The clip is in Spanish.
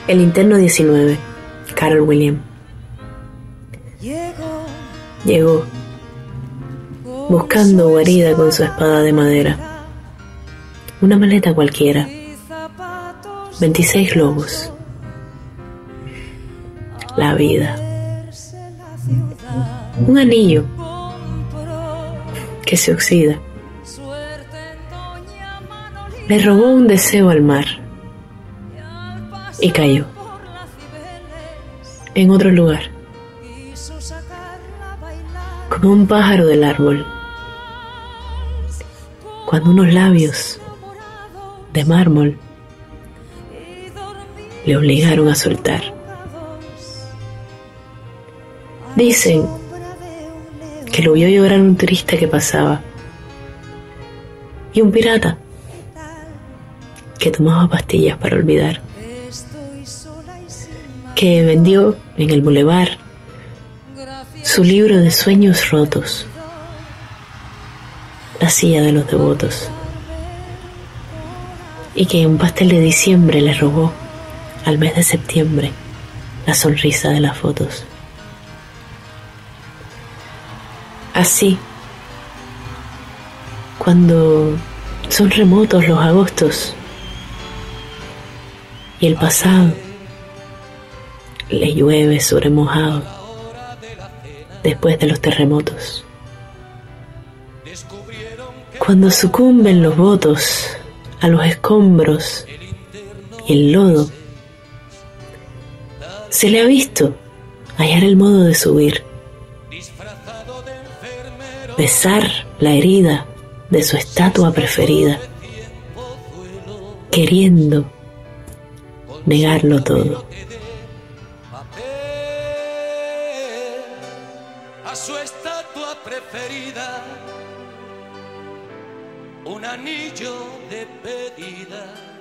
El interno 19, Carol Williams. Llegó, buscando guarida con su espada de madera. Una maleta cualquiera. 26 globos. La vida. Un anillo que se oxida. Le robó un deseo al mar y cayó en otro lugar, como un pájaro del árbol, cuando unos labios de mármol le obligaron a soltar. Dicen que lo vio llorar un turista que pasaba y un pirata que tomaba pastillas para olvidar, que vendió en el bulevar su libro de sueños rotos, la silla de los devotos, y que en un pastel de diciembre le robó al mes de septiembre la sonrisa de las fotos. Así, cuando son remotos los agostos y el pasado le llueve sobre mojado después de los terremotos, cuando sucumben los votos a los escombros y el lodo, se le ha visto hallar el modo de subir, besar la herida de su estatua preferida, queriendo negarlo todo. A su estatua preferida, un anillo de pedida.